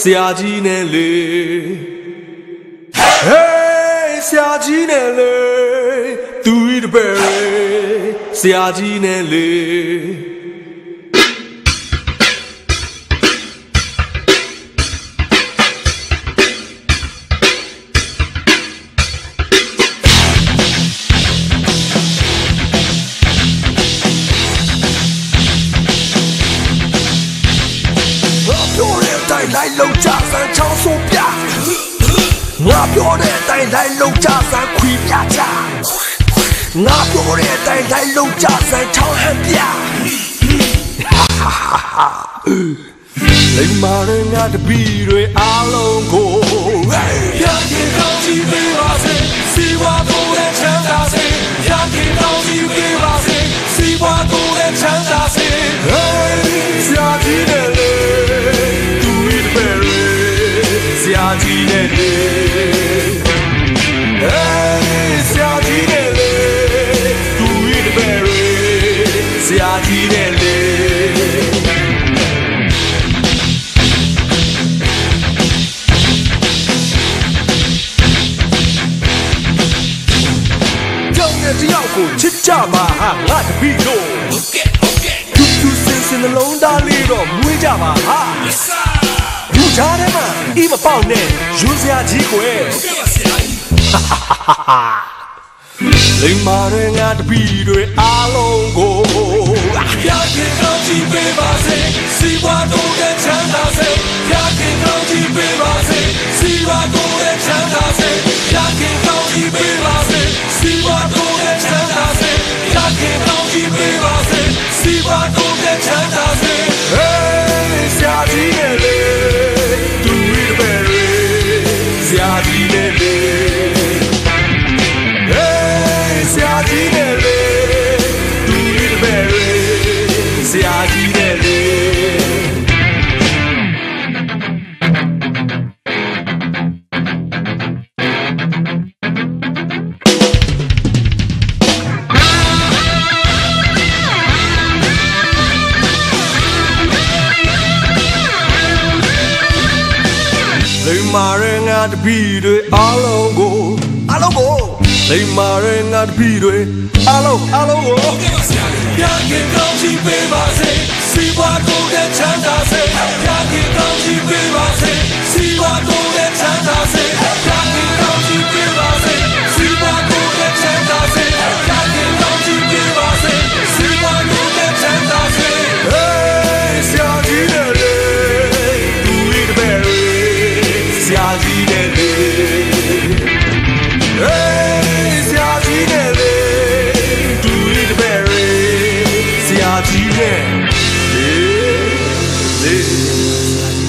ဆရာကြီးနဲ့လေ Hey ဆရာကြီးနဲ့လေသူဤတပည့်ဆရာကြီးနဲ့လေလိုက်လုံးကြစမ်းချောင်းဆိုပြငါပြောတဲ့အတိုင်းလိုက်လုံးကြစမ်းခွေပြချငါပြောတဲ့အတိုင်းလိုက်လုံးကြစမ်းချောင်းဟန်ပြလိမ္မာရငါတပီတွေအားလုံးကိုရခင်ကောင်းကြီးပေးပါစေစီဝါကိုလည်းချမ်းသာစေရခင်ကောင်းကြီးပေးပါစေစီဝါကိုလည်းချမ်းသာစေဆရာကြီးနဲ့လေဆရာကြီးနဲ့လေဆရာကြီးနဲ့လေသူဤတပည့်ဆရာကြီးနဲ့လေကြောင်တဲ့တယောက်ကိုချစ်ကြပါဟာငါတပည့်တို့သူစင်စင်နှလုံးသားလေးတော့မွေးကြပါဟာလူသားထဲမှာအိမပေါက်နဲ့ယူစရာကြီးကွယ်လိမ္မာရငါတပီတွေအားလုံးကိုရခင်ကောင်းကြီးပေးပါစေစီဝါကိုလည်းချမ်းသာစေရခင်ကောင်းကြီးပေးပါစေစီဝါကိုလည်းချမ်းသာစေရခင်ကောင်းကြီးပေးပါစေစီဝါကိုလည်းချမ်းသာစေရခင်ကောင်းကြီးပေးပါစေစီဝါကိုလည်းချမ်းသာစေဆရာကြီးနဲ့လေဆရာကြီးနဲ့လေဆရာကြီးနဲ့လေသူဤတပည့်ဆရာကြီးနဲ့လေလိမ္မာရငါတပည့်တွေအားလုံးကိုလိမ္မာရငါတပည့်တွေအားလုံးကိုရခင်ကောင်းကြီးပေးပါစေစီဝါကိုလည်းချမ်းသာစေရခင်ကောင်းကြီးပေးပါစေစီဝါကိုလည်းချမ်းသာစေရခင်ကောင်းကြီးပေးပါစေစီဝါကိုလည်းချမ်းသာစေရခင်ကောင်းကြီးပေးပါစေစီဝါကိုလည်းချမ်းသာစေဆရာကြီးနဲ့လေသူဤတပည့်ဆရာကြီးနဲ့လေဆရာကြီးနဲ့လေသူဤတပည့်ဆရာကြီးနဲ့လေ